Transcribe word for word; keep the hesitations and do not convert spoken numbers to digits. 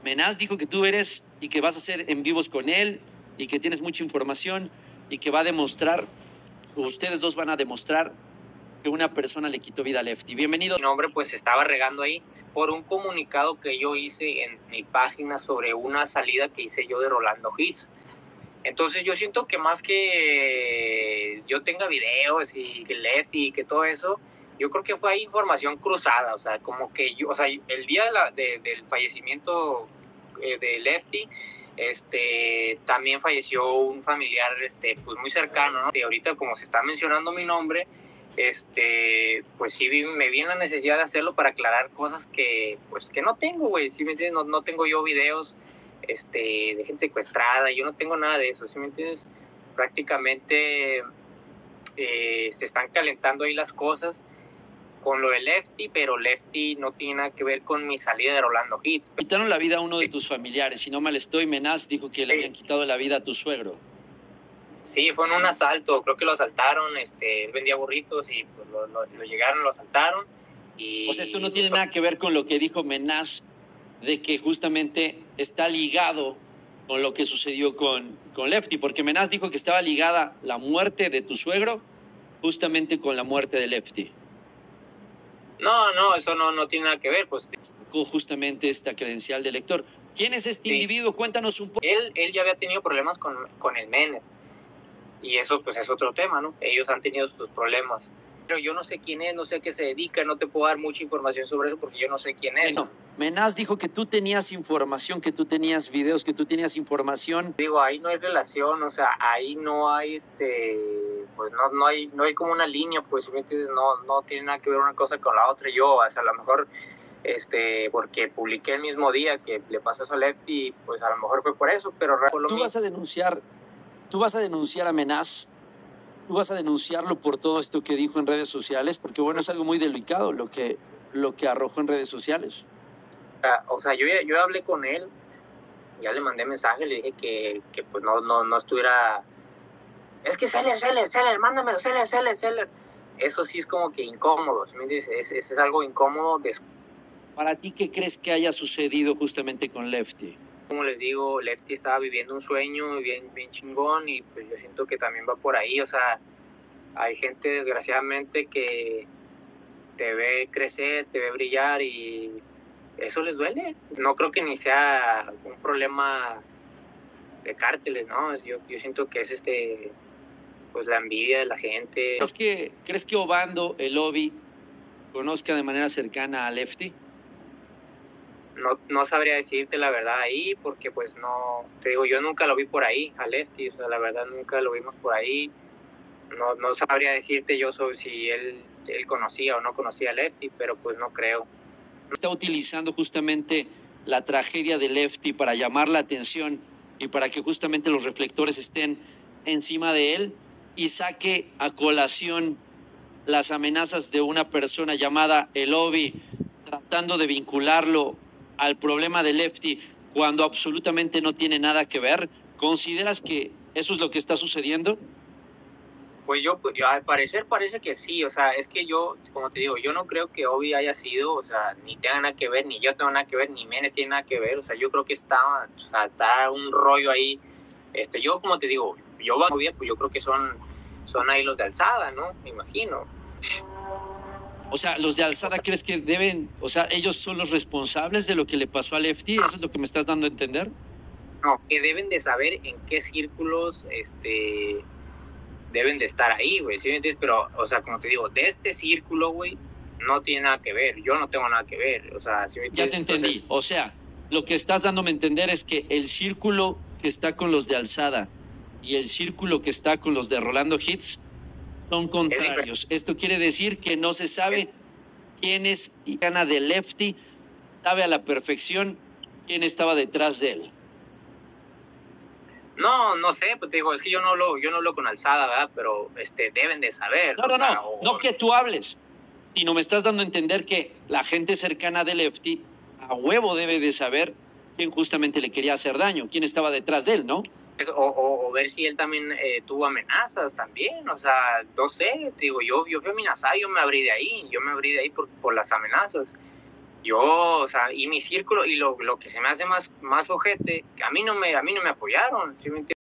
Menaz dijo que tú eres y que vas a hacer en vivos con él y que tienes mucha información y que va a demostrar, o ustedes dos van a demostrar que una persona le quitó vida a Lefty. Bienvenido. Mi nombre pues se estaba regando ahí por un comunicado que yo hice en mi página sobre una salida que hice yo de Rolando Hits. Entonces yo siento que más que yo tenga videos y que Lefty y que todo eso, yo creo que fue ahí información cruzada, o sea, como que yo, o sea, el día de la, de, del fallecimiento eh, de Lefty, este, también falleció un familiar, este, pues muy cercano, ¿no? Y ahorita como se está mencionando mi nombre, este, pues sí me vi en la necesidad de hacerlo para aclarar cosas que, pues que no tengo, güey, ¿sí me entiendes? No, no tengo yo videos, este, de gente secuestrada, yo no tengo nada de eso, ¿sí me entiendes? Prácticamente eh, se están calentando ahí las cosas con lo de Lefty, pero Lefty no tiene nada que ver con mi salida de Rolando Hits. Quitaron la vida a uno de tus familiares, si no mal estoy, Menaz dijo que le Sí. habían quitado la vida a tu suegro. Sí, fue en un asalto, creo que lo asaltaron, este, él vendía burritos y pues lo, lo, lo llegaron, lo asaltaron. Y, O sea, esto no tiene nada que ver con lo que dijo Menaz, de que justamente está ligado con lo que sucedió con, con Lefty, porque Menaz dijo que estaba ligada la muerte de tu suegro justamente con la muerte de Lefty. No, no, eso no, no tiene nada que ver, pues. Con justamente esta credencial de lector. ¿Quién es este sí. individuo? Cuéntanos un poco. Él, él ya había tenido problemas con, con el Menes, y eso pues es otro tema, ¿no? Ellos han tenido sus problemas. Pero yo no sé quién es, no sé a qué se dedica, no te puedo dar mucha información sobre eso porque yo no sé quién es. Bueno, Menaz dijo que tú tenías información, que tú tenías videos, que tú tenías información. Digo, ahí no hay relación, o sea, ahí no hay, este, pues no, no hay, no hay como una línea, pues, ¿me entiendes? No, no tiene nada que ver una cosa con la otra. Yo, o sea, a lo mejor, este, porque publiqué el mismo día que le pasó eso a Lefty, pues a lo mejor fue por eso, pero... Tú vas a denunciar, tú vas a denunciar a Menaz. Tú vas a denunciarlo por todo esto que dijo en redes sociales, porque bueno, es algo muy delicado lo que, lo que arrojó en redes sociales. O sea, yo, yo hablé con él, ya le mandé mensaje, le dije que, que pues no, no, no estuviera... Es que Seller, Seller, Seller, mándamelo, Seller, Seller, Seller. Eso sí es como que incómodo, ¿me entiendes? Es, es, es algo incómodo. De... ¿Para ti qué crees que haya sucedido justamente con Lefty? Como les digo, Lefty estaba viviendo un sueño bien, bien chingón y pues yo siento que también va por ahí. O sea, hay gente desgraciadamente que te ve crecer, te ve brillar y eso les duele. No creo que ni sea un problema de cárteles, ¿no? Yo, yo siento que es este, pues la envidia de la gente. ¿Crees que, ¿crees que Obando, el Obi, conozca de manera cercana a Lefty? No, no sabría decirte la verdad ahí, porque pues no, te digo, yo nunca lo vi por ahí, a Lefty, o sea, la verdad nunca lo vimos por ahí. No, no sabría decirte yo sobre si él, él conocía o no conocía a Lefty, pero pues no creo. Está utilizando justamente la tragedia de Lefty para llamar la atención y para que justamente los reflectores estén encima de él y saque a colación las amenazas de una persona llamada el Obi, tratando de vincularlo al problema de Lefty cuando absolutamente no tiene nada que ver. ¿Consideras que eso es lo que está sucediendo? Pues yo, pues, al parecer parece que sí, o sea, es que yo, como te digo, yo no creo que Obi haya sido, o sea, ni tenga nada que ver, ni yo tengo nada que ver, ni Menes tiene nada que ver, o sea, yo creo que está, o sea, está un rollo ahí, este, yo como te digo, yo va bien, pues yo creo que son, son ahí los de Alzada, ¿no? Me imagino. O sea, los de Alzada, ¿crees que deben, o sea, ellos son los responsables de lo que le pasó a Lefty? ¿Eso es lo que me estás dando a entender? No, que deben de saber en qué círculos, este, deben de estar ahí, güey, ¿sí me entiendes? Pero, o sea, como te digo, de este círculo, güey, no tiene nada que ver, yo no tengo nada que ver, o sea, ¿sí me entiendes? Ya te entendí, entonces, o sea, lo que estás dándome a entender es que el círculo que está con los de Alzada y el círculo que está con los de Rolando Hits son contrarios. Esto quiere decir que no se sabe quién es y gana de Lefty, sabe a la perfección quién estaba detrás de él. No, no sé, pues te digo, es que yo no hablo, yo no hablo con Alzada, ¿verdad? Pero este, deben de saber. No, no, o sea, no, o... no que tú hables, sino me estás dando a entender que la gente cercana de Lefty a huevo debe de saber quién justamente le quería hacer daño, quién estaba detrás de él, ¿no? O, o, o ver si él también eh, tuvo amenazas también, o sea, no sé, te digo, yo, yo fui amenazado, yo me abrí de ahí, yo me abrí de ahí por, por las amenazas. yo, o sea, y mi círculo, y lo, lo que se me hace más, más ojete, a mí no me, a mí no me apoyaron, ¿sí me entiendes?